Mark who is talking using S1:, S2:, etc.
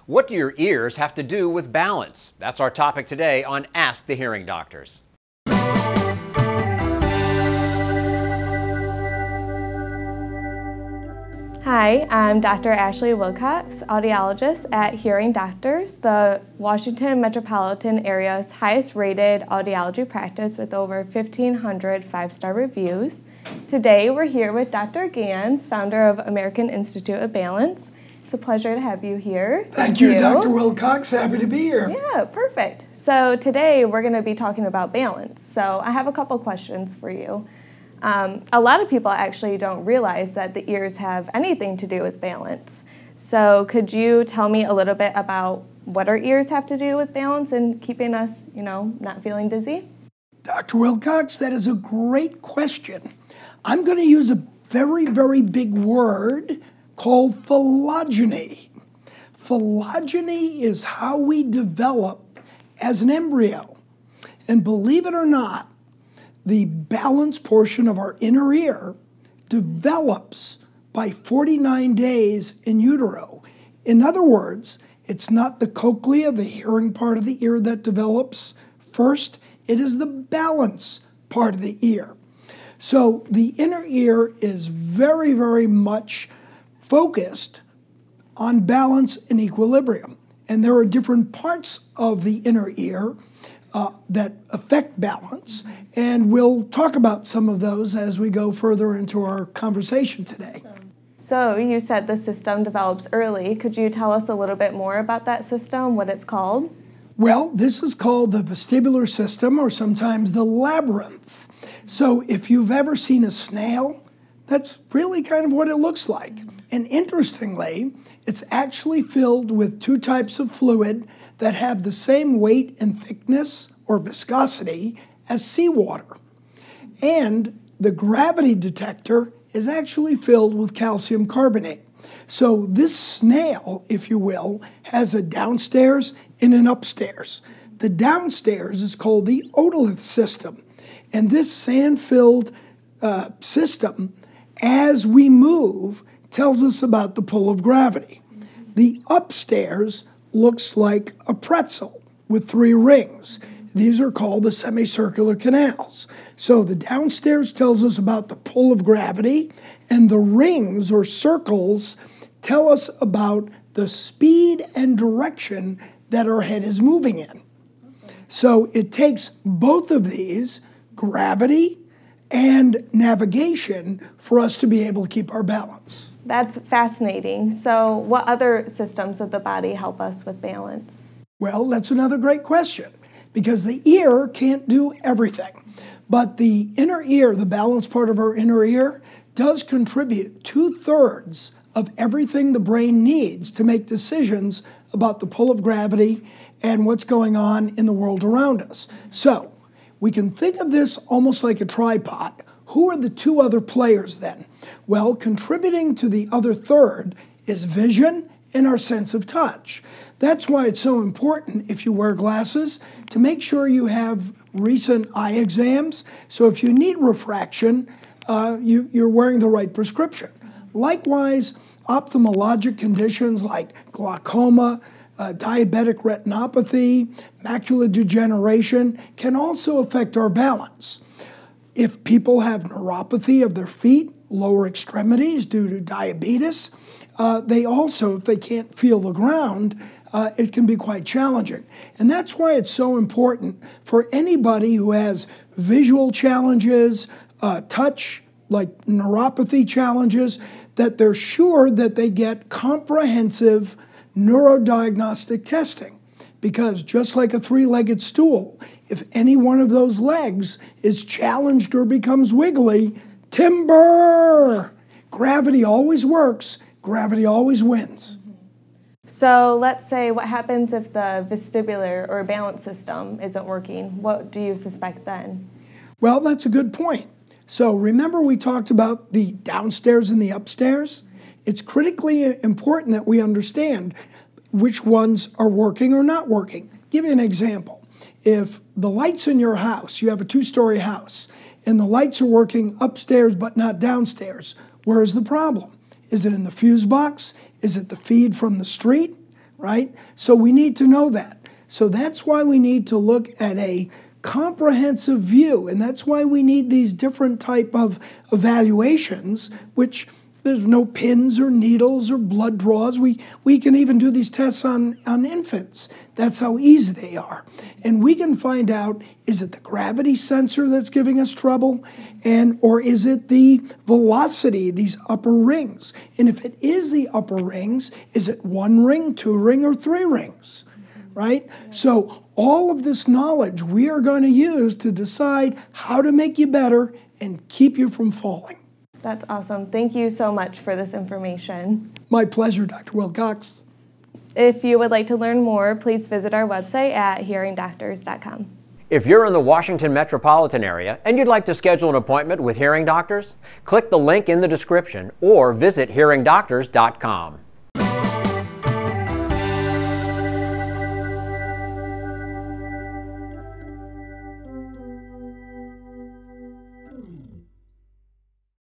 S1: What do your ears have to do with balance? That's our topic today on Ask the Hearing Doctors.
S2: Hi, I'm Dr. Ashley Wilcox, audiologist at Hearing Doctors, the Washington metropolitan area's highest rated audiology practice with over 1,500 five-star reviews. Today we're here with Dr. Gans, founder of American Institute of Balance. It's a pleasure to have you here.
S3: Thank you, Dr. Wilcox. Happy to be here.
S2: Yeah, perfect. So today we're going to be talking about balance. So I have a couple questions for you. A lot of people actually don't realize that the ears have anything to do with balance. So could you tell me a little bit about what our ears have to do with balance and keeping us, not feeling dizzy?
S3: Dr. Wilcox, that is a great question. I'm going to use a very, very big word called phylogeny. Phylogeny is how we develop as an embryo. And believe it or not, the balance portion of our inner ear develops by 49 days in utero. In other words, it's not the cochlea, the hearing part of the ear, that develops first. It is the balance part of the ear. So the inner ear is very, very much focused on balance and equilibrium. And there are different parts of the inner ear that affect balance, and we'll talk about some of those as we go further into our conversation today.
S2: So you said the system develops early. Could you tell us a little bit more about that system, what it's called?
S3: Well, this is called the vestibular system, or sometimes the labyrinth. So if you've ever seen a snail, that's really kind of what it looks like. And interestingly, it's actually filled with two types of fluid that have the same weight and thickness or viscosity as seawater. And the gravity detector is actually filled with calcium carbonate. So this snail, if you will, has a downstairs and an upstairs. The downstairs is called the otolith system. And this sand-filled system, as we move, tells us about the pull of gravity. The upstairs looks like a pretzel with three rings. These are called the semicircular canals. So the downstairs tells us about the pull of gravity, and the rings or circles tell us about the speed and direction that our head is moving in. So it takes both of these, gravity and navigation, for us to be able to keep our balance.
S2: That's fascinating. So what other systems of the body help us with balance?
S3: Well, that's another great question, because the ear can't do everything. But the inner ear, the balance part of our inner ear, does contribute 2/3 of everything the brain needs to make decisions about the pull of gravity and what's going on in the world around us. So we can think of this almost like a tripod. Who are the two other players then? Well, contributing to the other third is vision and our sense of touch. That's why it's so important, if you wear glasses, to make sure you have recent eye exams. So if you need refraction, you're wearing the right prescription. Likewise, ophthalmologic conditions like glaucoma, diabetic retinopathy, macular degeneration can also affect our balance. If people have neuropathy of their feet, lower extremities due to diabetes, they also, if they can't feel the ground, it can be quite challenging. And that's why it's so important for anybody who has visual challenges, touch, like neuropathy challenges, that they're sure that they get comprehensive neurodiagnostic testing. Because just like a three-legged stool, if any one of those legs is challenged or becomes wiggly, timber! Gravity always works. Gravity always wins.
S2: So let's say, what happens if the vestibular or balance system isn't working? What do you suspect then?
S3: Well, that's a good point. So remember we talked about the downstairs and the upstairs? It's critically important that we understand which ones are working or not working. Give you an example. If the lights in your house, you have a 2-story house, and the lights are working upstairs but not downstairs, where is the problem? Is it in the fuse box? Is it the feed from the street? right? So we need to know that. So that's why we need to look at a comprehensive view, and that's why we need these different type of evaluations, which there's no pins or needles or blood draws. We can even do these tests on infants. That's how easy they are. And we can find out, is it the gravity sensor that's giving us trouble? Or is it the velocity, these upper rings? And if it is the upper rings, is it 1 ring, 2 ring, or 3 rings? Right? So all of this knowledge we are going to use to decide how to make you better and keep you from falling.
S2: That's awesome. Thank you so much for this information.
S3: My pleasure, Dr. Wilcox.
S2: If you would like to learn more, please visit our website at hearingdoctors.com.
S1: If you're in the Washington metropolitan area and you'd like to schedule an appointment with hearing doctors, click the link in the description or visit hearingdoctors.com.